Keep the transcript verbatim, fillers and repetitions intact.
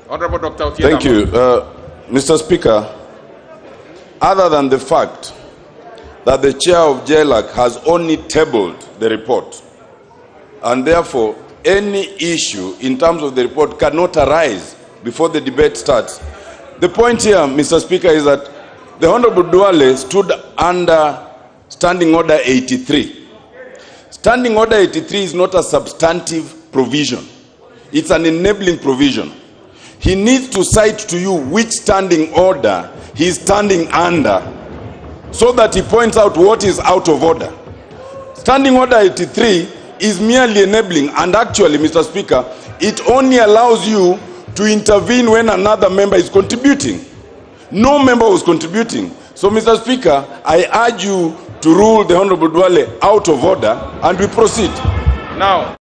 Honorable Doctor Otieno. Thank you. Uh, Mister Speaker, other than the fact that the chair of J L A C has only tabled the report, and therefore any issue in terms of the report cannot arise before the debate starts. The point here, Mister Speaker, is that the Honorable Duale stood under Standing Order eighty-three. Standing Order eighty-three is not a substantive provision. It's an enabling provision. He needs to cite to you which standing order he is standing under so that he points out what is out of order. Standing Order eighty-three is merely enabling, and actually, Mister Speaker, it only allows you to intervene when another member is contributing. No member was contributing. So, Mister Speaker, I urge you to rule the Honorable Duale out of order, and we proceed. Now,